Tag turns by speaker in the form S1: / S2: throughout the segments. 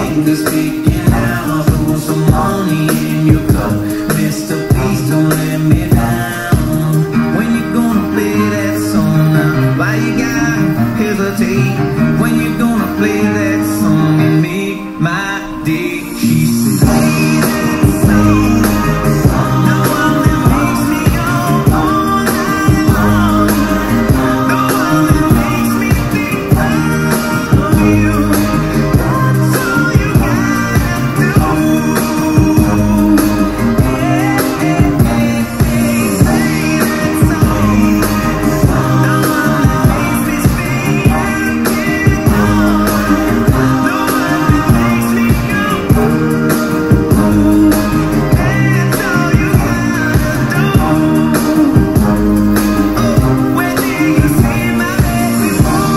S1: think of speaking out. Throw some money in your cup, Mr. Please don't let me down. When you gonna play that song now? Why you gotta hesitate? When you gonna play that song and make my day? She said, play that song, the one that makes me go all night long, the one that makes me think of you. That's all you gotta do. Hey, hey, hey, hey, play that song, the one that makes me speak again, the one that makes me go. That's all you gotta do. Oh, when do you see my baby?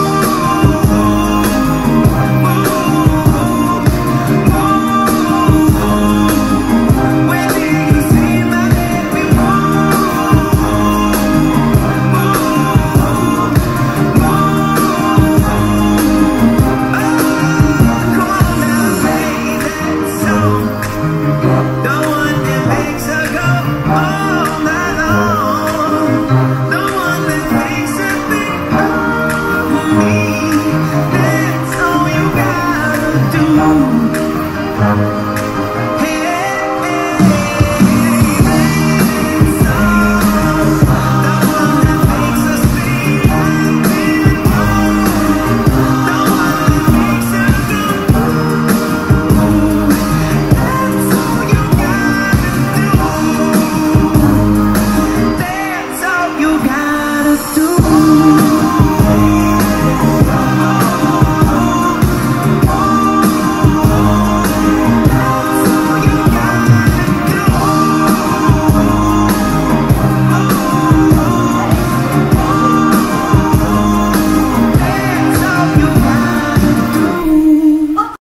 S1: When do you see my baby? Come on now, play that song, the one that makes her go all night long, the one that makes her think of me. That's all you gotta do.